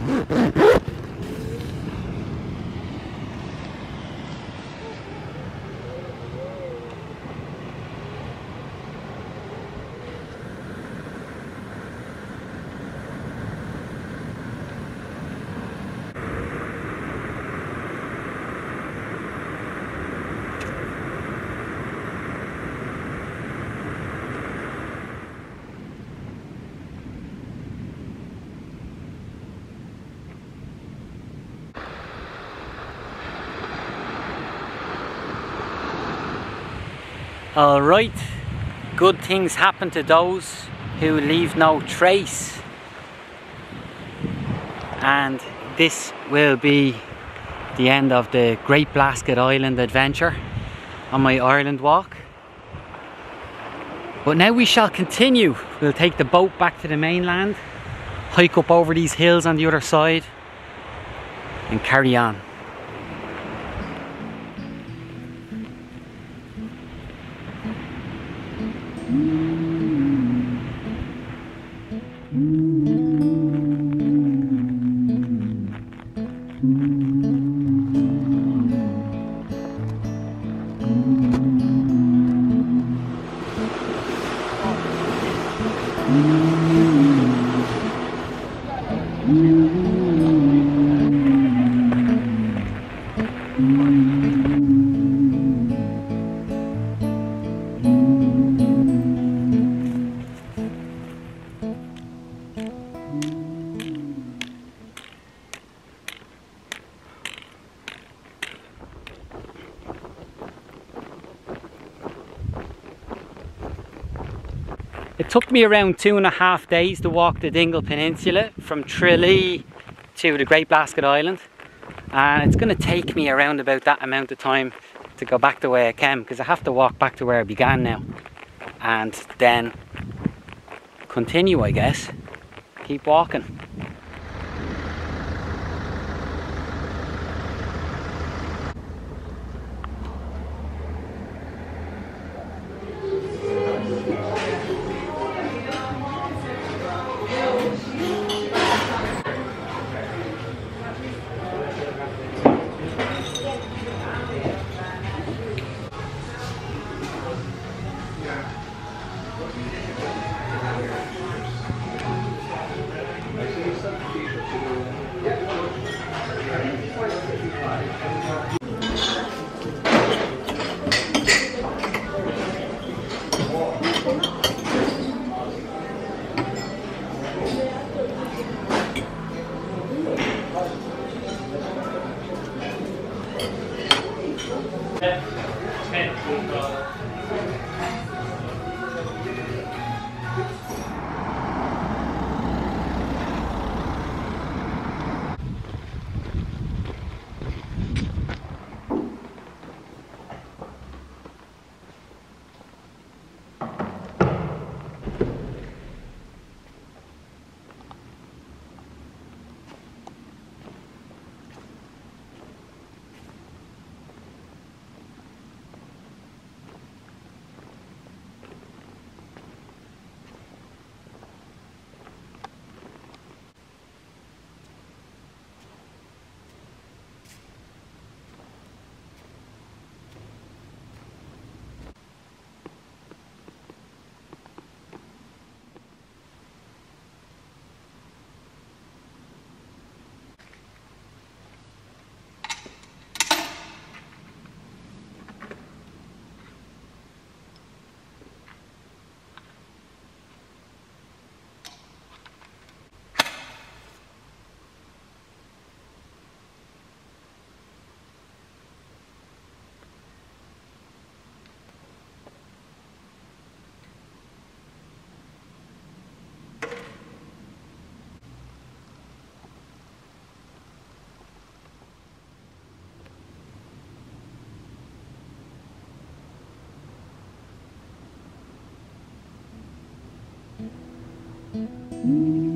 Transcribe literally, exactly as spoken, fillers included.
Alright, good things happen to those who leave no trace, and this will be the end of the Great Blasket Island adventure on my Ireland walk. But now we shall continue. We'll take the boat back to the mainland, hike up over these hills on the other side and carry on. It took me around two and a half days to walk the Dingle Peninsula from Tralee to the Great Blasket Island, and it's going to take me around about that amount of time to go back the way I came, because I have to walk back to where I began now and then continue, I guess. Keep walking. Mm-hmm.